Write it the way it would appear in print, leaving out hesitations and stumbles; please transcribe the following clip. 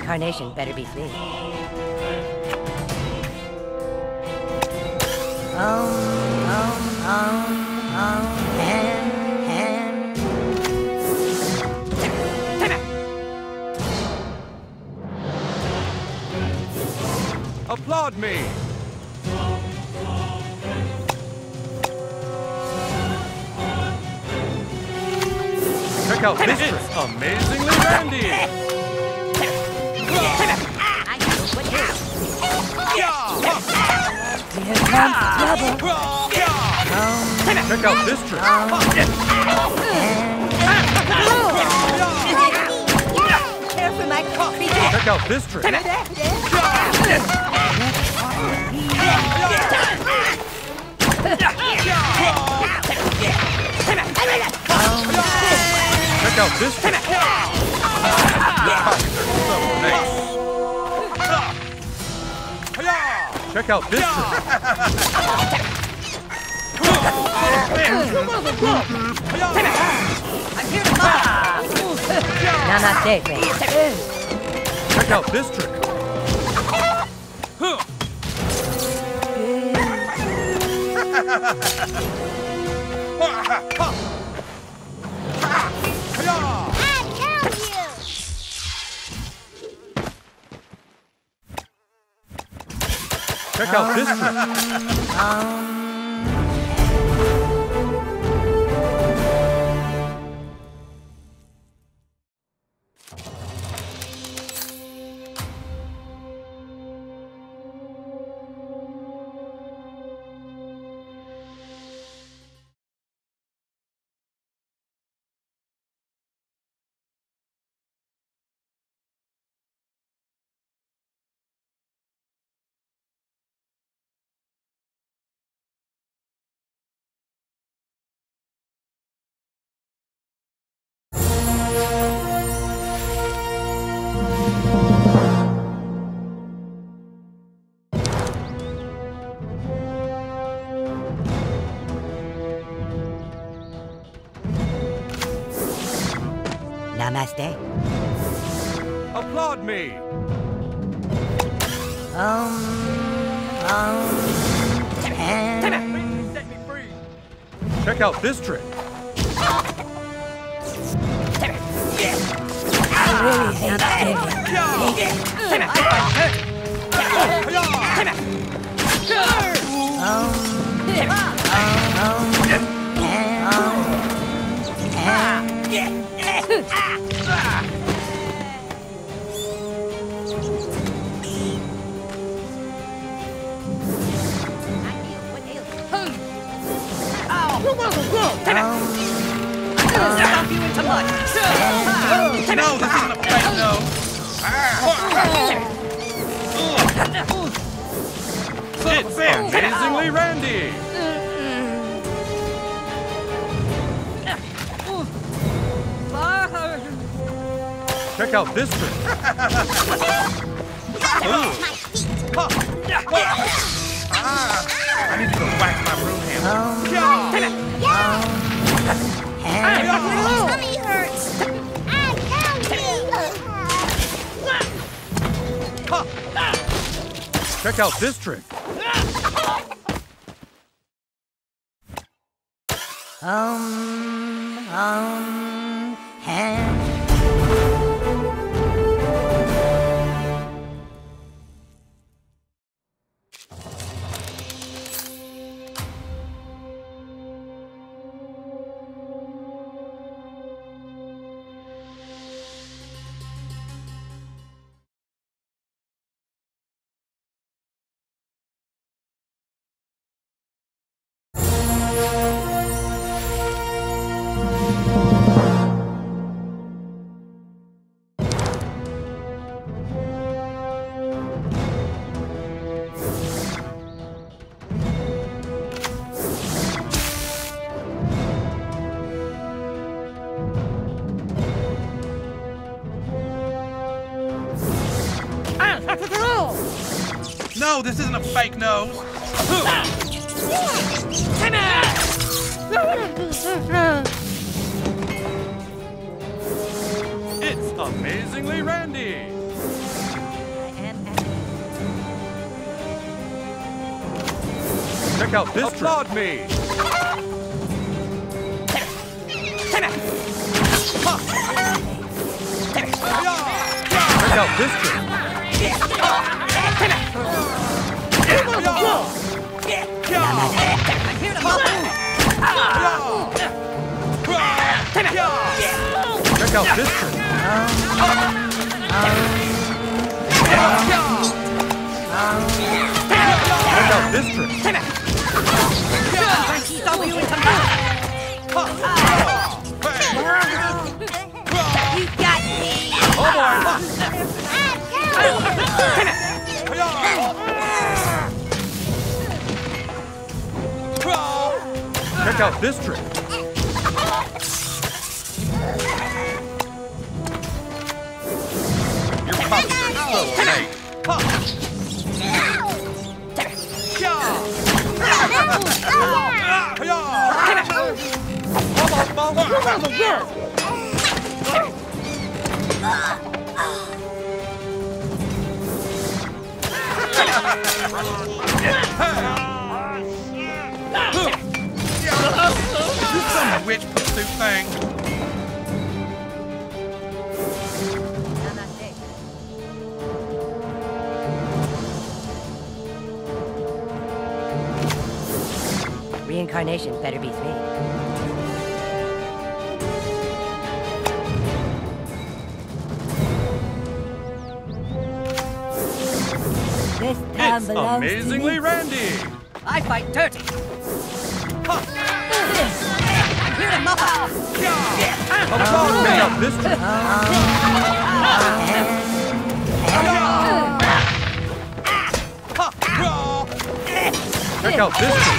Reincarnation better be fleeting. Applaud me! Check out this trick! Amazingly Randy! Here comes trouble. Check out this trick! Careful, my creature. Check out this trick! Check out this trick! Check out this trick! I'm here to Namaste, friend. Check out this trick! Check out this trick! Namaste. Applaud me! Set me free. Check out this trick! I really hate Dump you into mud. No, this isn't a fight, no! It's Amazingly Randy! Check out this trick! I need to go wax my broom handle. Tummy hurts. I found you. Check out this trick! No, this isn't a fake nose. It's Amazingly Randy. Check out this trick. Applaud me. Check out this trick. I'm here to help. Check out this trick. Check out this trick. Stop you into mud. You got me. Oh boy. Check out this trick. Your copies are so late. This some witch pursuit thing. Reincarnation better be sweet. This town It's belongs amazingly to me. Randy. I fight dirty. I'm here to mop up. Check out this trick. Check out this trick.